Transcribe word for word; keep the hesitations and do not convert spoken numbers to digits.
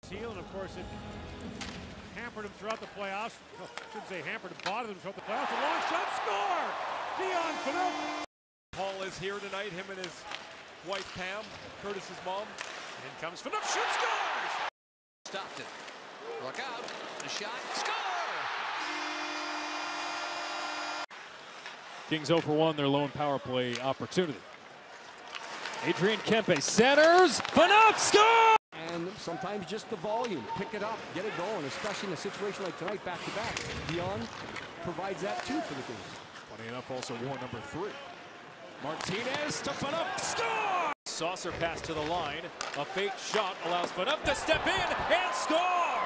Teal, and of course it hampered him throughout the playoffs. Well, I shouldn't say hampered him, bothered him throughout the playoffs. A long shot, score! Dion Phaneuf. Paul is here tonight, him and his wife Pam, Curtis's mom. In comes Phaneuf, shoots, scores! Stopped it. Look out. The shot, score! Kings zero for one, their lone power play opportunity. Adrian Kempe centers, Phaneuf, score! And sometimes just the volume, pick it up, get it going, especially in a situation like tonight, back to back. Dion provides that too for the Kings. Funny enough, also wore number three. Martinez to Phaneuf, score! Saucer pass to the line, a fake shot allows Phaneuf to step in and score!